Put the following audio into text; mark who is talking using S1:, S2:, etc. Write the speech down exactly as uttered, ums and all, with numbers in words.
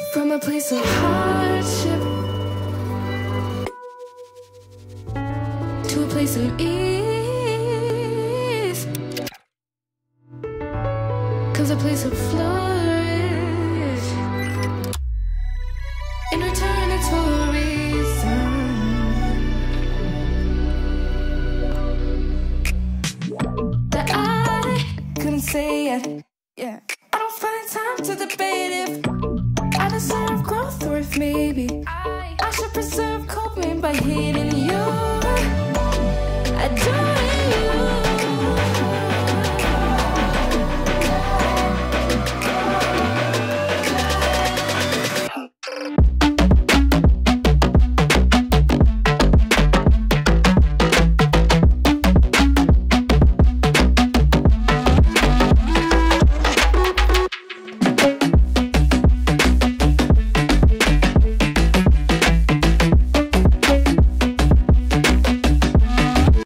S1: From a place of hardship to a place of ease comes a place of flourish. In return, it's for a reason that I couldn't say yet. Yeah, I don't find time to debate if I deserve growth or if maybe I should preserve coping by hitting